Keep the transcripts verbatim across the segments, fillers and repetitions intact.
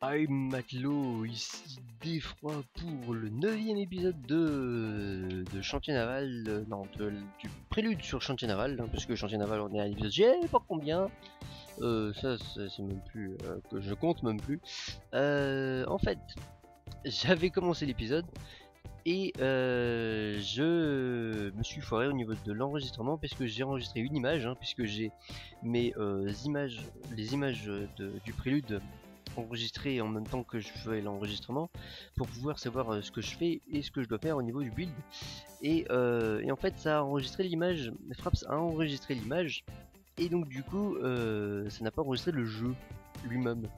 I'm Matelot, ici d'Effroi pour le neuvième épisode de, de Chantier Naval, euh, non, de- du prélude sur Chantier Naval, hein, parce que Chantier Naval on est à l'épisode, j'ai pas combien, euh, ça c'est c'est même plus, euh, que je compte même plus. Euh, en fait, j'avais commencé l'épisode et euh, je me suis foiré au niveau de l'enregistrement parce que j'ai enregistré une image, hein, puisque j'ai mes euh, images, les images de- du prélude enregistrer en même temps que je fais l'enregistrement pour pouvoir savoir euh, ce que je fais et ce que je dois faire au niveau du build. Et, euh, et en fait, ça a enregistré l'image, Fraps a enregistré l'image, et donc du coup, euh, ça n'a pas enregistré le jeu lui-même.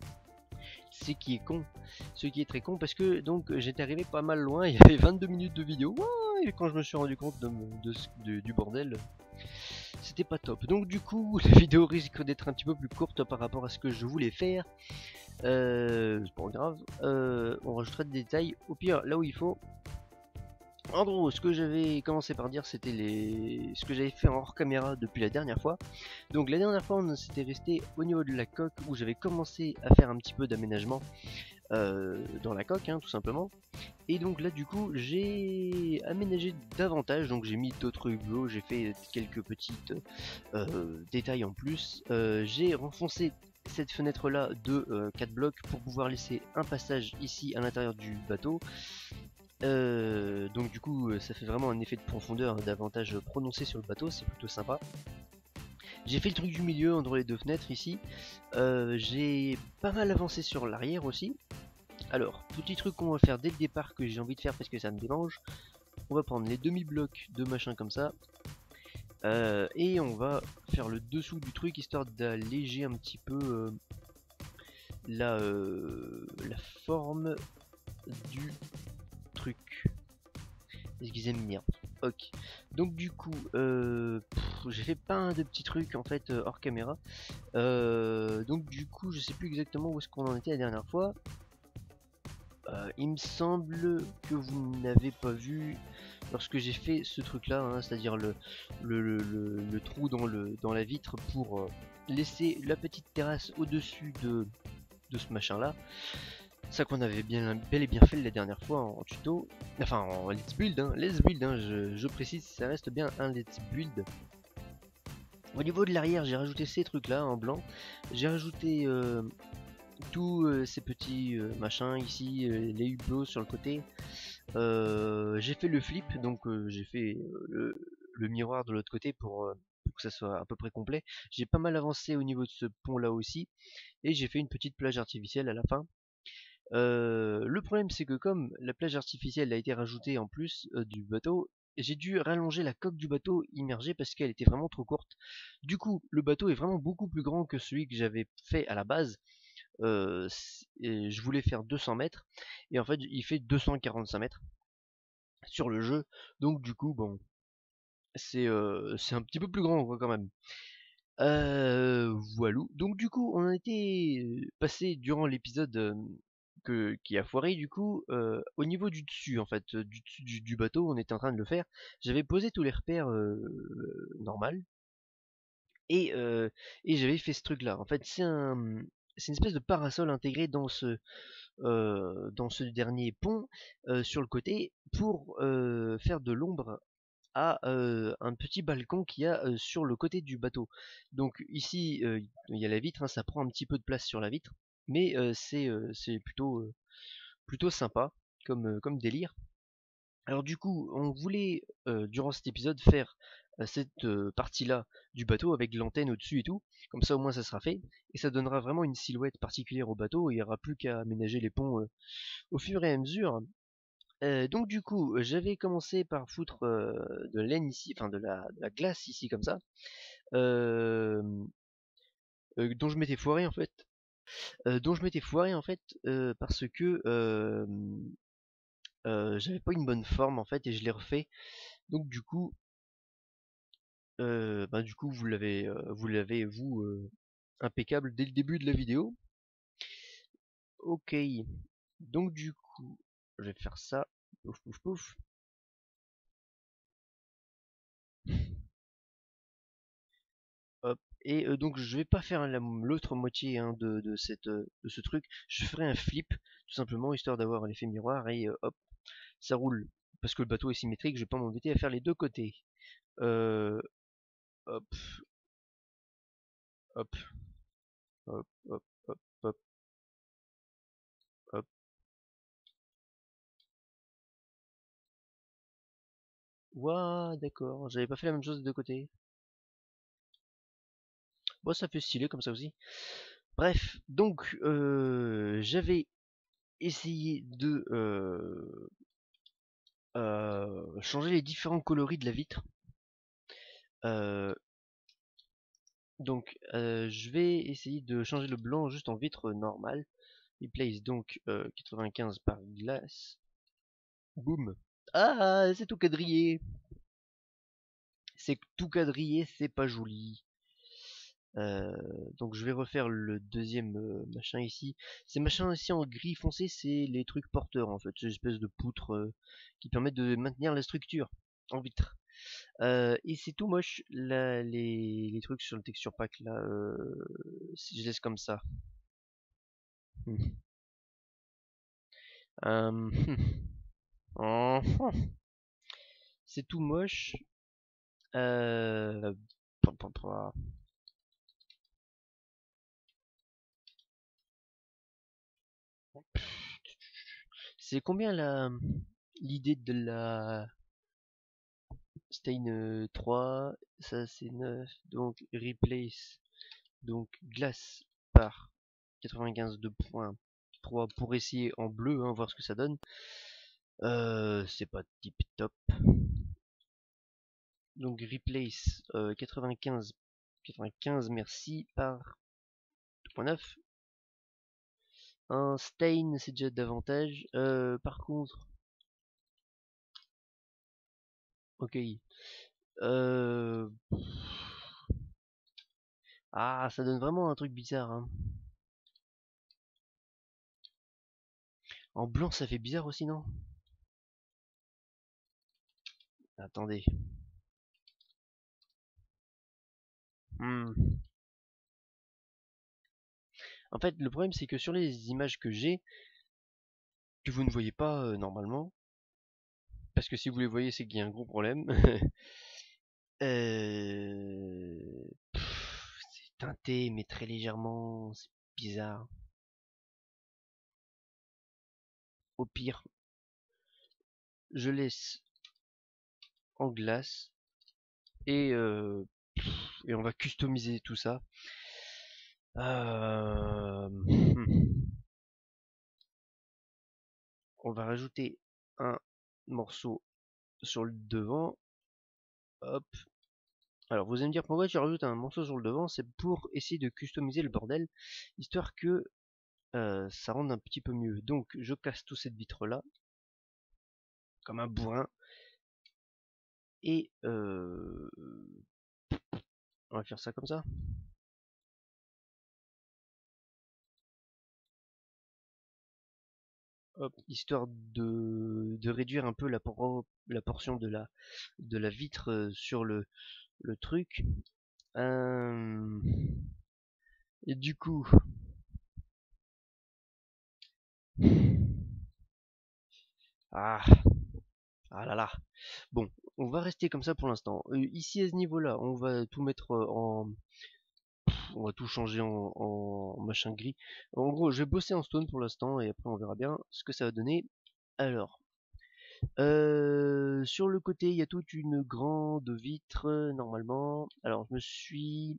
Ce qui est con, ce qui est très con parce que donc j'étais arrivé pas mal loin, il y avait vingt-deux minutes de vidéo, et quand je me suis rendu compte de, de, de, du bordel, c'était pas top. Donc du coup, la vidéo risque d'être un petit peu plus courte par rapport à ce que je voulais faire. Euh, c'est pas grave, euh, on rajoutera des détails au pire là où il faut. En gros, ce que j'avais commencé par dire, c'était les... ce que j'avais fait en hors caméra depuis la dernière fois. Donc la dernière fois, on s'était resté au niveau de la coque où j'avais commencé à faire un petit peu d'aménagement euh, dans la coque, hein, tout simplement. Et donc là, du coup, j'ai aménagé davantage. Donc j'ai mis d'autres hublots, j'ai fait quelques petites euh, détails en plus. Euh, j'ai renfoncé cette fenêtre là de euh, quatre blocs pour pouvoir laisser un passage ici à l'intérieur du bateau. Euh, donc du coup ça fait vraiment un effet de profondeur davantage prononcé sur le bateau, c'est plutôt sympa. J'ai fait le truc du milieu entre les deux fenêtres ici. Euh, j'ai pas mal avancé sur l'arrière aussi. Alors, petit truc qu'on va faire dès le départ que j'ai envie de faire parce que ça me dérange. On va prendre les demi-blocs de machin comme ça. Euh, et on va faire le dessous du truc histoire d'alléger un petit peu euh, la, euh, la forme du truc. Est-ce qu'ils aiment bien? Ok. Donc du coup, euh, j'ai fait plein de petits trucs en fait euh, hors caméra. Euh, donc du coup, je sais plus exactement où est-ce qu'on en était la dernière fois. Euh, il me semble que vous n'avez pas vu lorsque j'ai fait ce truc là, hein, c'est-à-dire le, le, le, le, le trou dans, le, dans la vitre pour euh, laisser la petite terrasse au-dessus de, de ce machin là. Ça qu'on avait bien, bel et bien fait la dernière fois en tuto, enfin en let's build, hein, let's build, hein, je, je précise, ça reste bien un let's build. Au niveau de l'arrière, j'ai rajouté ces trucs là en blanc, j'ai rajouté euh, tous euh, ces petits euh, machins ici, euh, les hublots sur le côté. Euh, j'ai fait le flip, donc euh, j'ai fait euh, le, le miroir de l'autre côté pour, euh, pour que ça soit à peu près complet. J'ai pas mal avancé au niveau de ce pont là aussi, et j'ai fait une petite plage artificielle à la fin. Euh, le problème c'est que comme la plage artificielle a été rajoutée en plus euh, du bateau, j'ai dû rallonger la coque du bateau immergée parce qu'elle était vraiment trop courte. Du coup, le bateau est vraiment beaucoup plus grand que celui que j'avais fait à la base. Euh, et je voulais faire deux cents mètres et en fait il fait deux cent quarante-cinq mètres sur le jeu. Donc du coup, bon, c'est euh, c'est un petit peu plus grand quoi, quand même. Euh, voilà. Donc du coup, on a été passé durant l'épisode euh, que qui a foiré du coup euh, au niveau du dessus en fait, euh, du dessus du, du bateau, on était en train de le faire. J'avais posé tous les repères euh, normal et euh, et j'avais fait ce truc là. En fait, c'est un c'est une espèce de parasol intégré dans ce euh, dans ce dernier pont euh, sur le côté pour euh, faire de l'ombre à euh, un petit balcon qu'il y a euh, sur le côté du bateau. Donc ici, euh, il y a la vitre, hein, ça prend un petit peu de place sur la vitre, mais euh, c'est euh, c'est plutôt, euh, plutôt sympa comme, euh, comme délire. Alors du coup, on voulait, euh, durant cet épisode, faire euh, cette euh, partie-là du bateau avec l'antenne au-dessus et tout, comme ça au moins ça sera fait, et ça donnera vraiment une silhouette particulière au bateau, et il n'y aura plus qu'à aménager les ponts euh, au fur et à mesure. Euh, donc du coup, j'avais commencé par foutre euh, de la laine ici, enfin de la, de la glace ici comme ça, euh, euh, dont je m'étais foiré en fait, euh, dont je m'étais foiré en fait euh, parce que euh, euh, j'avais pas une bonne forme en fait et je l'ai refait. Donc du coup, euh, bah, du coup vous l'avez, euh, vous l'avez vous euh, impeccable dès le début de la vidéo. Ok, donc du coup, je vais faire ça, pouf pouf pouf. Hop, Et euh, donc je vais pas faire l'autre moitié hein, de, de, cette, de ce truc. Je ferai un flip tout simplement histoire d'avoir l'effet miroir et euh, hop, ça roule. Parce que le bateau est symétrique, je vais pas m'embêter à faire les deux côtés. Euh, hop, hop, hop, hop, hop, hop, hop. Ouah, d'accord, j'avais pas fait la même chose des deux côtés. Bon, ça fait stylé comme ça aussi. Bref, donc euh, j'avais essayé de euh, euh, changer les différents coloris de la vitre. Euh, donc euh, je vais essayer de changer le blanc juste en vitre normale. Replace donc euh, quatre-vingt-quinze par glace. Boum. Ah, c'est tout quadrillé. C'est tout quadrillé, c'est pas joli. Euh, donc je vais refaire le deuxième euh, machin ici. Ces machins ici en gris foncé, c'est les trucs porteurs en fait, ces espèces de poutres euh, qui permettent de maintenir la structure en vitre. Euh, et c'est tout moche, là, les, les trucs sur le texture pack là, euh, si je laisse comme ça. Hmm. Euh, oh, c'est tout moche. Euh, C'est combien la l'idée de la Stain euh, trois, ça c'est neuf, donc replace, donc glace par quatre-vingt-quinze de point trois pour essayer en bleu, hein, voir ce que ça donne. Euh, c'est pas tip top. Donc replace euh, quatre-vingt-quinze, quatre-vingt-quinze merci par deux point neuf. Un stain c'est déjà davantage. Euh, par contre, ok. Euh... Ah, ça donne vraiment un truc bizarre. Hein. En blanc, ça fait bizarre aussi, non? Attendez. Hmm. En fait, le problème, c'est que sur les images que j'ai, que vous ne voyez pas euh, normalement, parce que si vous les voyez, c'est qu'il y a un gros problème. euh... C'est teinté, mais très légèrement. C'est bizarre. Au pire, je laisse en glace et, euh, et on va customiser tout ça. Euh... hmm. On va rajouter un morceau sur le devant. Hop. Alors vous allez me dire pourquoi tu rajoutes un morceau sur le devant, c'est pour essayer de customiser le bordel, histoire que euh, ça rende un petit peu mieux. Donc je casse toute cette vitre là, comme un bourrin, et euh, on va faire ça comme ça. Hop, histoire de, de réduire un peu la, por la portion de la, de la vitre euh, sur le, le truc. Euh, et du coup, ah, ah là là. Bon, on va rester comme ça pour l'instant. Euh, ici à ce niveau-là, on va tout mettre euh, en, on va tout changer en, en machin gris. En gros, je vais bosser en stone pour l'instant et après on verra bien ce que ça va donner. Alors, euh, sur le côté, il y a toute une grande vitre euh, normalement. Alors, je me suis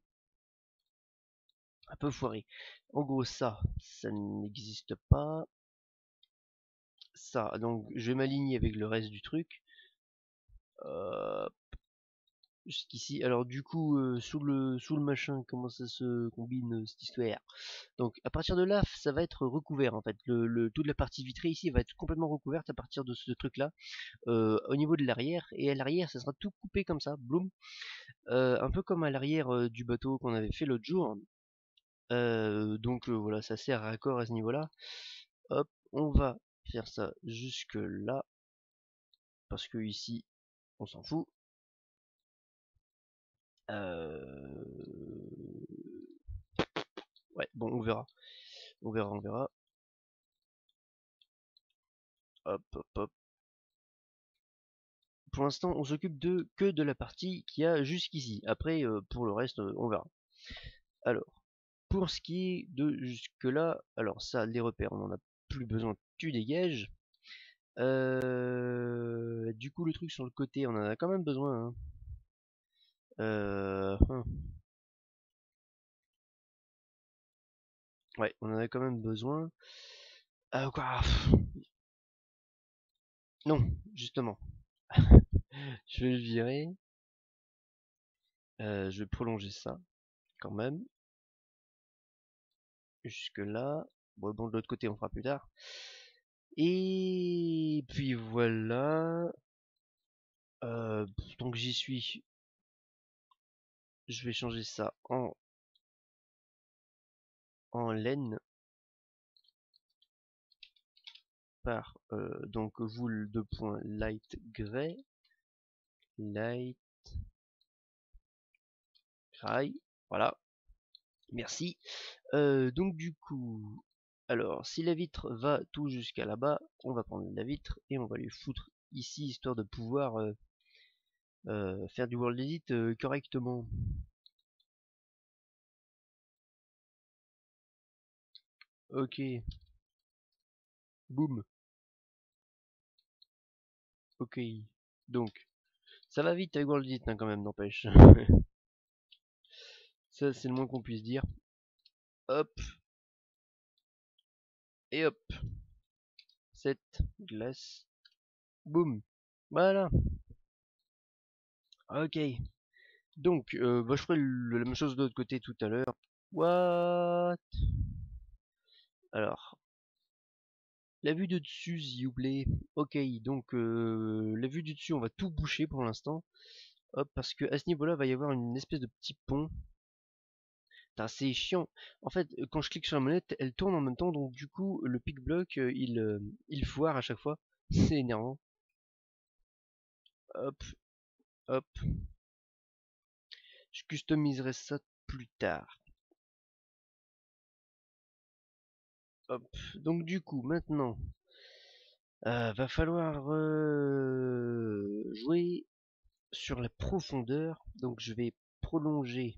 un peu foiré. En gros, ça, ça n'existe pas. Ça, donc je vais m'aligner avec le reste du truc. Euh, Jusqu'ici. Alors du coup, euh, sous le sous le machin, comment ça se combine euh, cette histoire? Donc à partir de là, ça va être recouvert en fait. Le, le- toute la partie vitrée ici va être complètement recouverte à partir de ce truc-là, euh, au niveau de l'arrière. Et à l'arrière, ça sera tout coupé comme ça, bloom, Euh, un peu comme à l'arrière euh, du bateau qu'on avait fait l'autre jour. Euh, donc euh, voilà, ça sert à raccord à ce niveau-là. Hop, on va faire ça jusque là, parce que ici, on s'en fout. Euh, Ouais, bon, on verra. On verra, on verra. Hop, hop, hop. Pour l'instant, on s'occupe de que de la partie qu'il y a jusqu'ici. Après, euh, pour le reste, euh, on verra. Alors, pour ce qui est de jusque-là, alors ça, les repères, on en a plus besoin, tu dégages. Euh, du coup, le truc sur le côté, on en a quand même besoin. Hein. Euh, hum. Ouais, on en a quand même besoin. Euh, quoi pff, Non, justement. Je vais le virer. Euh, je vais prolonger ça, quand même. Jusque là. Bon, bon, de l'autre côté, on fera plus tard. Et puis voilà. Euh, donc j'y suis. Je vais changer ça en, en laine par euh, donc wool de point light gray. Light gray. Voilà. Merci. Euh, donc du coup, alors si la vitre va tout jusqu'à là-bas, on va prendre la vitre et on va lui foutre ici histoire de pouvoir euh, euh, faire du world edit euh, correctement. Ok, boum. Ok, donc ça va vite avec world edit hein, quand même, n'empêche. Ça c'est le moins qu'on puisse dire. Hop et hop. Cette glace. Boum. Voilà. Ok. Donc, euh, bah, je ferai le- la même chose de l'autre côté tout à l'heure. What? Alors, la vue de dessus, s'il vous plaît. Ok, donc euh, la vue du dessus, on va tout boucher pour l'instant. Hop, parce que à ce niveau-là, va y avoir une espèce de petit pont. Putain, c'est chiant. En fait, euh, quand je clique sur la manette, elle tourne en même temps, donc du coup, le pic block, euh, il, euh, il foire à chaque fois. C'est énervant. Hop, hop. Je customiserai ça plus tard. Hop. Donc du coup, maintenant, euh, va falloir euh, jouer sur la profondeur. Donc je vais prolonger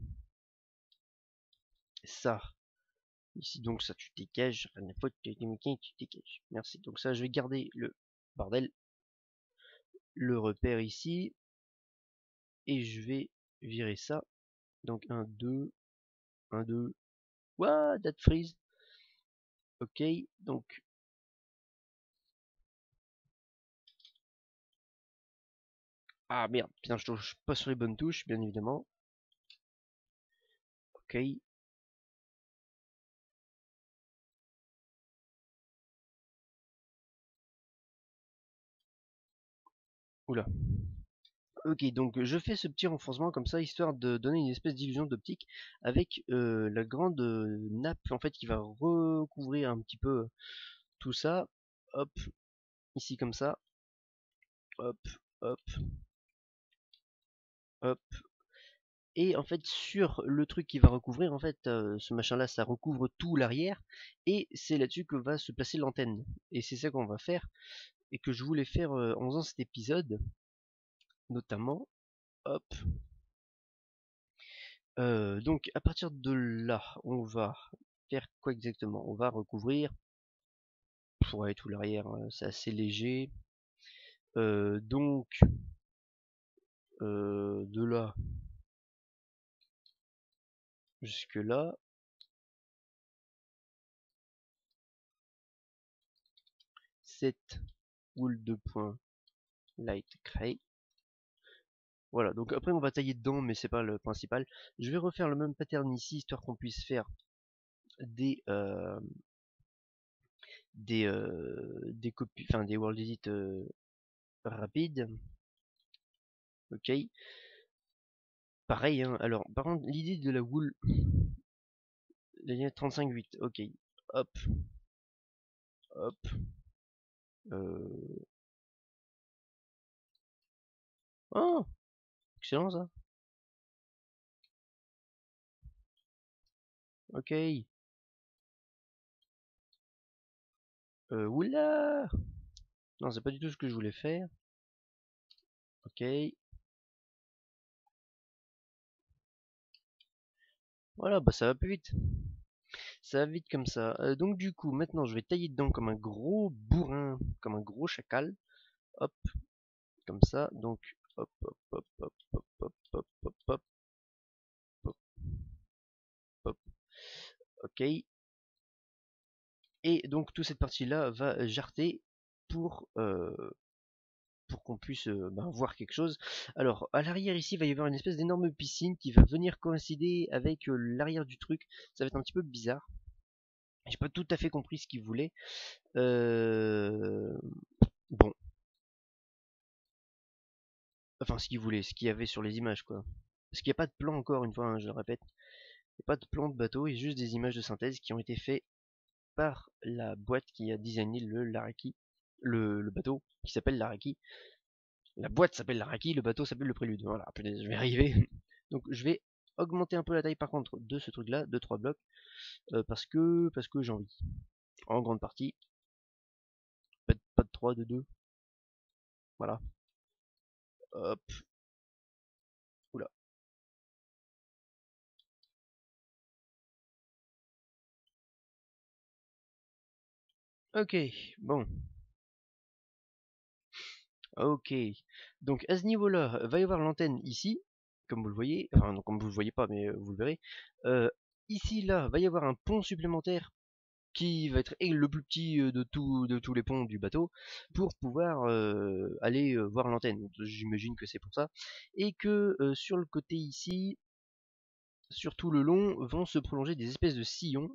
ça. Ici, donc ça, tu dégages. Rien à foutre, tu dégages. Merci. Donc ça, je vais garder le bordel, le repère ici. Et je vais virer ça. Donc un, deux, un, deux. What? That freeze. Ok, donc. Ah merde, putain, je touche pas sur les bonnes touches, bien évidemment. Ok. Oula. Ok, donc je fais ce petit renforcement comme ça, histoire de donner une espèce d'illusion d'optique avec euh, la grande euh, nappe en fait qui va recouvrir un petit peu tout ça. Hop, ici comme ça. Hop, hop, hop. Et en fait sur le truc qui va recouvrir, en fait euh, ce machin là ça recouvre tout l'arrière et c'est là-dessus que va se placer l'antenne. Et c'est ça qu'on va faire et que je voulais faire euh, en faisant cet épisode notamment. Hop. Euh, donc à partir de là, on va faire quoi exactement? On va recouvrir, ouais, tout l'arrière, euh, c'est assez léger. Euh, donc euh, de là jusque là, cette boule de point light gray. Voilà, donc après on va tailler dedans, mais c'est pas le principal. Je vais refaire le même pattern ici, histoire qu'on puisse faire des euh, des euh, des copies, enfin des world edit euh, rapides. Ok. Pareil, hein. Alors, par contre, l'idée de la wool, la ligne trente-cinq huit, ok. Hop, hop. Euh... Oh, excellent ça. Ok. Euh, oula! Non, c'est pas du tout ce que je voulais faire. Ok. Voilà, bah ça va plus vite. Ça va vite comme ça. Euh, donc du coup, maintenant je vais tailler dedans comme un gros bourrin, comme un gros chacal. Hop, comme ça. Donc, hop, hop, hop, hop, hop, hop, hop, hop, hop, hop, hop. Ok. Et donc toute cette partie-là va jarter pour, euh, pour qu'on puisse euh, ben, voir quelque chose. Alors, à l'arrière ici, il va y avoir une espèce d'énorme piscine qui va venir coïncider avec euh, l'arrière du truc. Ça va être un petit peu bizarre. J'ai pas tout à fait compris ce qu'il voulait. Euh... Bon, enfin ce qu'il voulait, ce qu'il y avait sur les images quoi. Parce qu'il n'y a pas de plan encore une fois, hein, je le répète. Il n'y a pas de plan de bateau, il y a juste des images de synthèse qui ont été faites par la boîte qui a designé le Laraki, le, le bateau qui s'appelle Laraki. La boîte s'appelle Laraki, le bateau s'appelle le Prélude. Voilà, punaise, je vais arriver. Donc je vais augmenter un peu la taille par contre de ce truc là, de trois blocs, euh, parce que parce que j'ai envie. En grande partie. Pas de, pas de trois, de deux. Voilà. Hop. Oula. Ok, bon. Ok. Donc à ce niveau-là, va y avoir l'antenne ici, comme vous le voyez. Enfin non, comme vous le voyez pas, mais euh, vous le verrez. Euh, ici, là, va y avoir un pont supplémentaire qui va être le plus petit euh, de, tout, de tous les ponts du bateau pour pouvoir euh, aller euh, voir l'antenne. J'imagine que c'est pour ça. Et que euh, sur le côté ici, sur tout le long, vont se prolonger des espèces de sillons.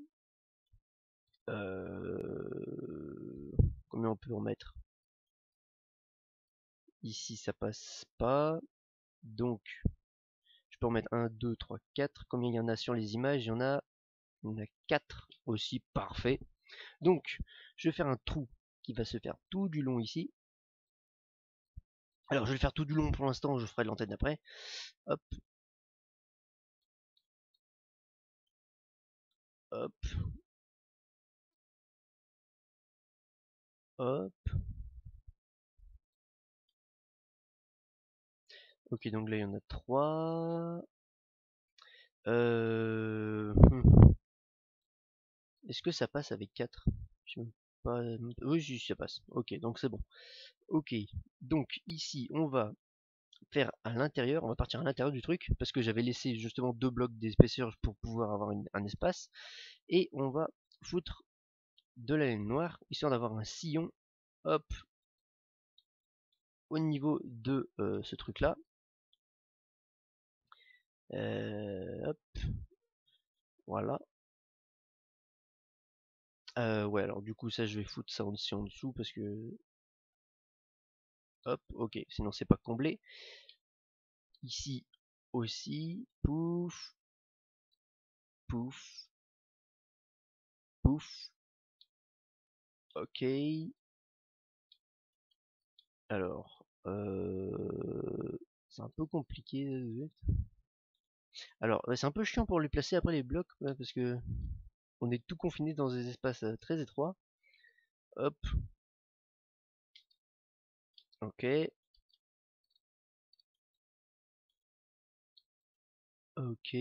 Euh... Combien on peut en mettre? Ici, ça passe pas. Donc, je peux en mettre un, deux, trois, quatre. Combien il y en a sur les images? Il y en a, il y en a quatre aussi. Parfait. Donc, je vais faire un trou qui va se faire tout du long ici. Alors, je vais le faire tout du long pour l'instant, je ferai l'antenne après. Hop. Hop. Hop. Ok, donc là, il y en a trois. Euh... hmm. Est-ce que ça passe avec quatre? Je sais même pas... Oui, si, ça passe. Ok, donc c'est bon. Ok, donc ici, on va faire à l'intérieur, on va partir à l'intérieur du truc, parce que j'avais laissé justement deux blocs d'épaisseur pour pouvoir avoir une- un espace, et on va foutre de la laine noire, histoire d'avoir un sillon, hop, au niveau de euh, ce truc là. Euh, hop, voilà. Euh, ouais, alors du coup ça je vais foutre ça aussi en dessous, parce que... Hop, ok, sinon c'est pas comblé. Ici aussi, pouf, pouf, pouf, ok. Alors, euh, c'est un peu compliqué. Alors, ouais, c'est un peu chiant pour les placer après les blocs, ouais, parce que on est tout confiné dans des espaces euh, très étroits. Hop, ok, ok,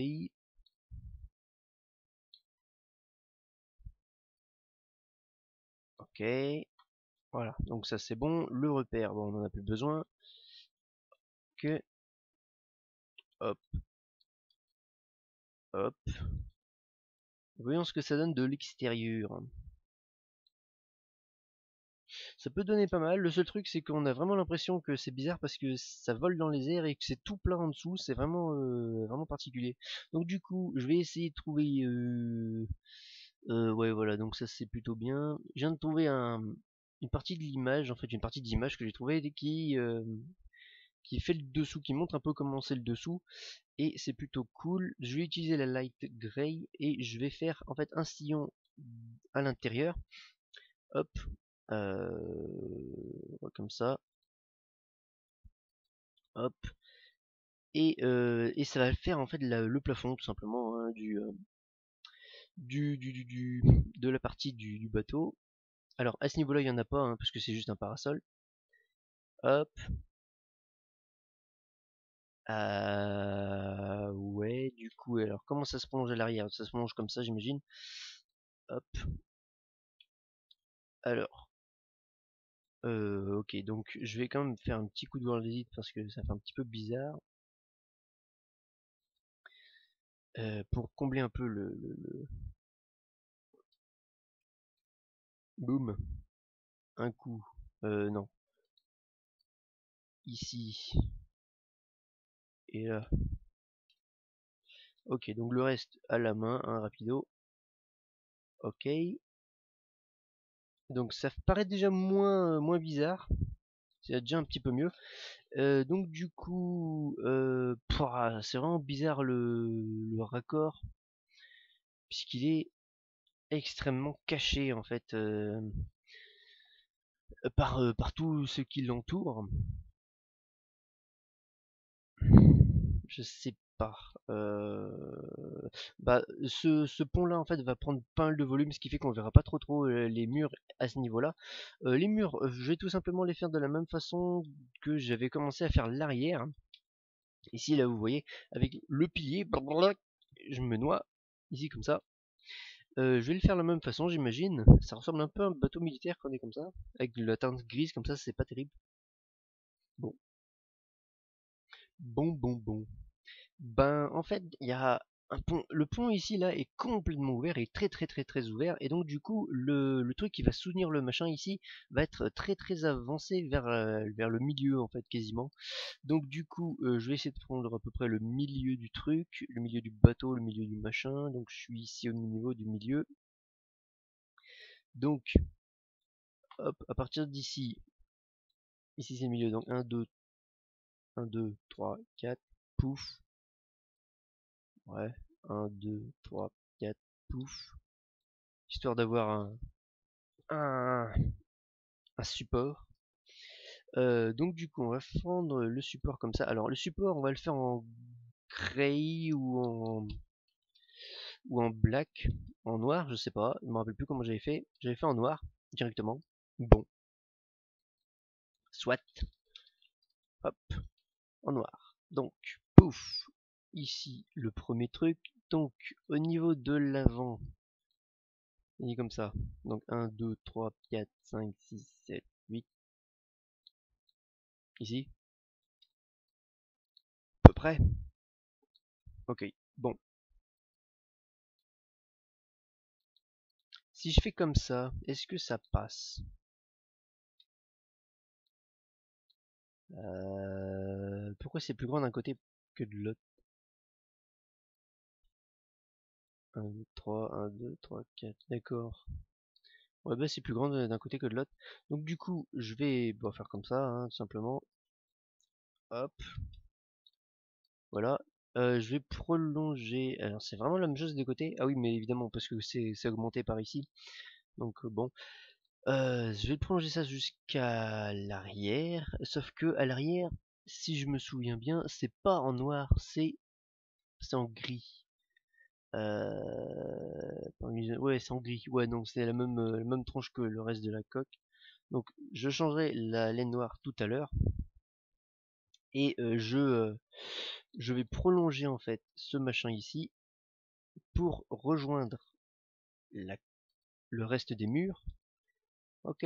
ok. Voilà, donc ça c'est bon. Le repère, bon, on en a plus besoin. Que, hop, hop. Voyons ce que ça donne de l'extérieur. Ça peut donner pas mal. Le seul truc, c'est qu'on a vraiment l'impression que c'est bizarre parce que ça vole dans les airs et que c'est tout plat en dessous. C'est vraiment, euh, vraiment particulier. Donc du coup, je vais essayer de trouver... Euh... Euh, ouais, voilà, donc ça c'est plutôt bien. Je viens de trouver un, une partie de l'image, en fait, une partie d'image que j'ai trouvé qui, euh, qui fait le dessous, qui montre un peu comment c'est le dessous. Et c'est plutôt cool. Je vais utiliser la light gray et je vais faire en fait un sillon à l'intérieur. Hop, euh, comme ça. Hop. Et, euh, et ça va faire en fait la- le plafond tout simplement hein, du, euh, du, du, du, du- de la partie du, du bateau. Alors à ce niveau-là, il n'y en a pas, hein, parce que c'est juste un parasol. Hop. Euh, ouais, du coup, alors comment ça se prolonge à l'arrière? Ça se prolonge comme ça, j'imagine. Hop. Alors. Euh, ok, donc je vais quand même faire un petit coup de World Edit parce que ça fait un petit peu bizarre. Euh, pour combler un peu le, le, le... Boum. Un coup. Euh, non. Ici. Et là. Ok, donc le reste à la main, un rapido. Ok. Donc ça paraît déjà moins, moins bizarre. C'est déjà un petit peu mieux. Euh, donc du coup, euh, c'est vraiment bizarre le, le raccord. Puisqu'il est extrêmement caché en fait. Euh, par, euh, par tout ce qui l'entoure. Je sais pas. Euh, bah, ce, ce pont-là, en fait, va prendre pas mal de volume, ce qui fait qu'on verra pas trop trop euh, les murs à ce niveau-là. Euh, les murs, euh, je vais tout simplement les faire de la même façon que j'avais commencé à faire l'arrière. Ici, là, vous voyez, avec le pilier, blablabla, je me noie, ici, comme ça. Euh, je vais le faire de la même façon, j'imagine. Ça ressemble un peu à un bateau militaire quand on est comme ça, avec de la teinte grise, comme ça, c'est pas terrible. Bon. Bon, bon, bon. Ben, en fait, il y a un pont. Le pont ici, là, est complètement ouvert, est très très très très ouvert. Et donc, du coup, le, le truc qui va soutenir le machin ici va être très très avancé vers, euh, vers le milieu, en fait, quasiment. Donc, du coup, euh, je vais essayer de prendre à peu près le milieu du truc, le milieu du bateau, le milieu du machin. Donc, je suis ici au niveau du milieu. Donc, hop, à partir d'ici, ici c'est le milieu. Donc, un, deux, un, deux, trois, quatre, pouf. Ouais, un, deux, trois, quatre, pouf. Histoire d'avoir un, un, un support. Euh, donc du coup on va prendre le support comme ça. Alors le support on va le faire en grey ou en ou en black, en noir, je sais pas, je me rappelle plus comment j'avais fait. J'avais fait en noir directement. Bon, soit, hop, en noir. Donc pouf, ici le premier truc. Donc au niveau de l'avant, il est comme ça. Donc un, deux, trois, quatre, cinq, six, sept, huit. Ici, à peu près. Ok, bon. Si je fais comme ça, est-ce que ça passe? euh... Pourquoi c'est plus grand d'un côté que de l'autre? un, deux, trois, un, deux, trois, quatre, d'accord. Ouais bah c'est plus grand d'un côté que de l'autre. Donc du coup, je vais bon, faire comme ça, hein, tout simplement. Hop, voilà. Euh, je vais prolonger. Alors c'est vraiment la même chose des côtés. Ah oui, mais évidemment, parce que c'est augmenté par ici. Donc euh, bon. Euh, je vais prolonger ça jusqu'à l'arrière. Sauf que à l'arrière, si je me souviens bien, c'est pas en noir, c'est c'est en gris. Euh... Ouais, c'est en gris. Ouais, donc c'est la même, euh, la même tranche que le reste de la coque. Donc je changerai la laine noire tout à l'heure. Et euh, je, euh, je vais prolonger en fait ce machin ici pour rejoindre la, le reste des murs. Ok.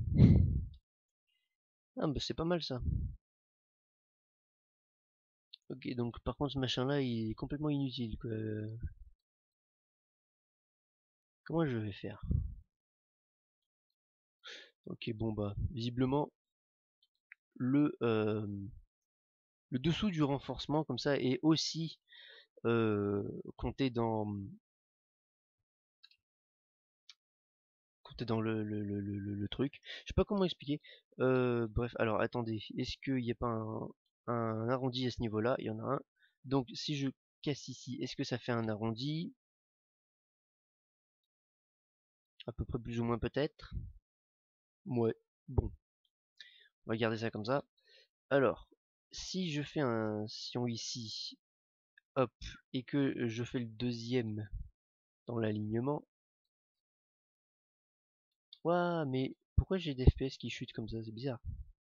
Ah bah c'est pas mal ça. Ok, donc par contre ce machin là il est complètement inutile quoi. Comment je vais faire? Ok, bon bah visiblement le, euh, le dessous du renforcement comme ça est aussi euh, compté dans compté dans le, le, le, le, le truc. Je sais pas comment expliquer. Euh, bref, alors attendez, est-ce qu'il n'y a pas un, un arrondi à ce niveau-là? Il y en a un. Donc si je casse ici, est-ce que ça fait un arrondi? À peu près plus ou moins peut-être. Ouais, bon, on va garder ça comme ça. Alors, si je fais un sion ici, hop, et que je fais le deuxième dans l'alignement, Ouah, mais pourquoi j'ai des F P S qui chutent comme ça? C'est bizarre.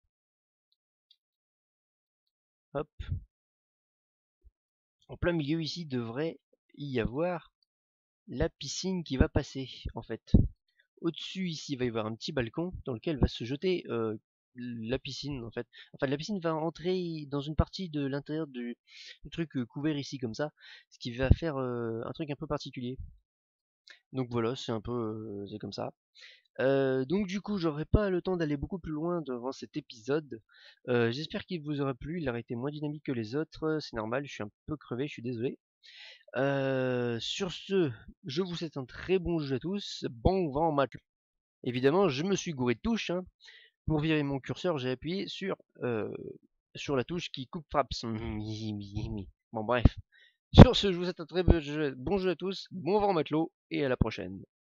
Hop. En plein milieu ici devrait y avoir la piscine qui va passer en fait. Au-dessus ici il va y avoir un petit balcon dans lequel va se jeter euh, la piscine en fait. Enfin la piscine va entrer dans une partie de l'intérieur du, du truc euh, couvert ici comme ça, ce qui va faire euh, un truc un peu particulier. Donc voilà, c'est un peu euh, c'est comme ça. Euh, donc du coup, j'aurai pas le temps d'aller beaucoup plus loin devant cet épisode. Euh, J'espère qu'il vous aura plu. Il a été moins dynamique que les autres. C'est normal, je suis un peu crevé, je suis désolé. Euh, sur ce, je vous souhaite un très bon jeu à tous. Bon vent match. Évidemment, je me suis gouré de touches. Hein. Pour virer mon curseur, j'ai appuyé sur, euh, sur la touche qui coupe fraps. Bon bref. Sur ce, je vous souhaite un très bon jeu, bon jeu à tous. Bon vent matelot et à la prochaine.